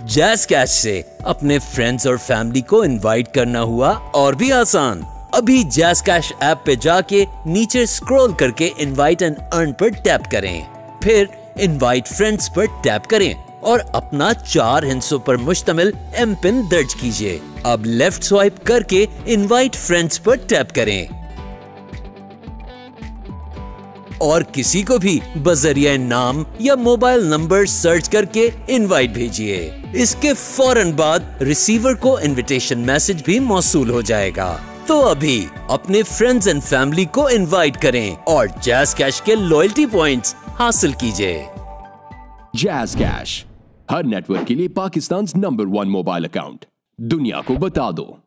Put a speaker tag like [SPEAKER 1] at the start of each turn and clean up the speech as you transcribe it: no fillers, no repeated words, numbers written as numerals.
[SPEAKER 1] Jazz cash से अपने friends और फैमिली को इनवाइट करना हुआ और भी आसान। अभी जैज़ कैश ऐप पे जाके नीचे स्क्रॉल करके इनवाइट एंड अर्न पर टैप करें, फिर इनवाइट फ्रेंड्स पर टैप करें और अपना 4 हिस्सों पर मुश्तमिल एम पिन दर्ज कीजिए। अब लेफ्ट स्वाइप करके इनवाइट फ्रेंड्स पर टैप करें और किसी को भी बजरिया नाम या मोबाइल नंबर सर्च करके इनवाइट भेजिए। इसके फौरन बाद रिसीवर को इनविटेशन मैसेज भी मौसूल हो जाएगा। तो अभी अपने फ्रेंड्स एंड फैमिली को इनवाइट करें और जैज़ कैश के लॉयल्टी पॉइंट्स हासिल कीजिए।
[SPEAKER 2] जैज़ कैश, हर नेटवर्क के लिए पाकिस्तान नंबर 1 मोबाइल अकाउंट। दुनिया को बता दो।